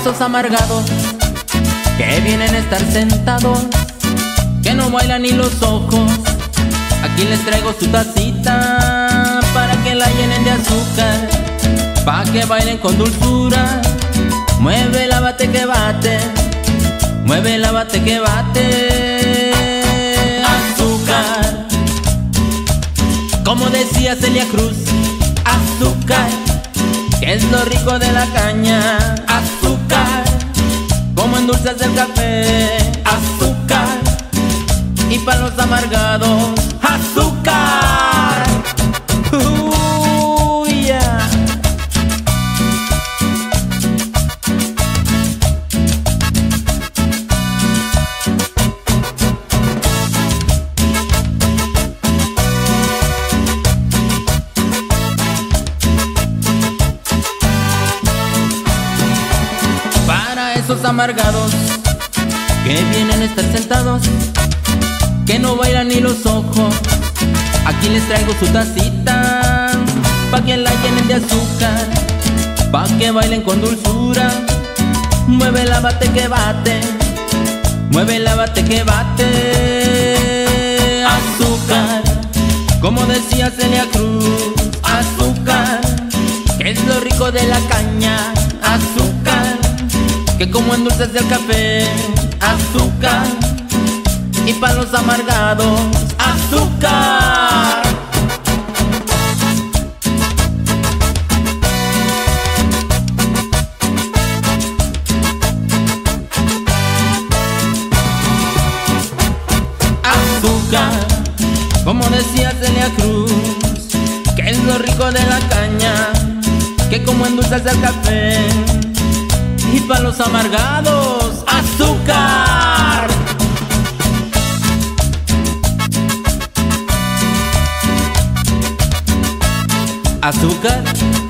esos amargados que vienen a estar sentados, que no bailan ni los ojos, aquí les traigo su tacita para que la llenen de azúcar, pa' que bailen con dulzura. Mueve la bate que bate, mueve la bate que bate. Azúcar, como decía Celia Cruz, azúcar, que es lo rico de la caña. Azúcar, como endulzas el café. Azúcar, y para los amargados, azúcar. Yeah. Para esos amargados que vienen a estar sentados, que no bailan ni los ojos, aquí les traigo su tacita pa' que la llenen de azúcar, pa' que bailen con dulzura. Mueve la bate que bate, mueve la bate que bate. Azúcar, como decía Celia Cruz, azúcar, que es lo rico de la caña. Azúcar, que como endulzas el café. Azúcar, y para los amargados, azúcar. Azúcar, como decía Celia Cruz, que es lo rico de la caña, que como endulzas el café. Y para los amargados, azúcar. Azúcar.